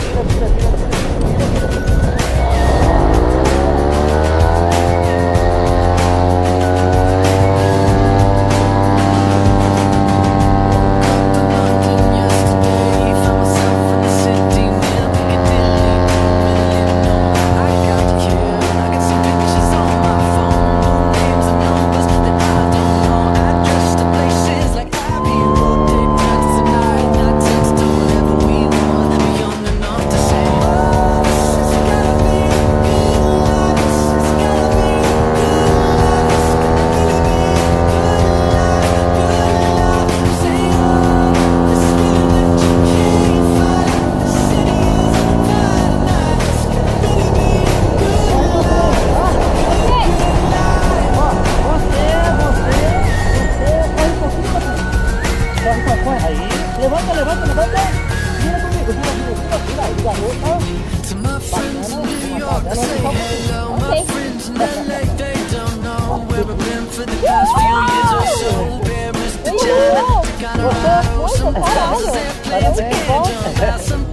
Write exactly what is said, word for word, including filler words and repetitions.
Levanta, levanta, levanta. Vira comigo, vira, vira, vira, vira aí, garoto. To my friends in New York, I say hello. My friends in L A, they don't know where I've been for the past few years or so. Paris to China, to Colorado, some places airplanes again. Jump out some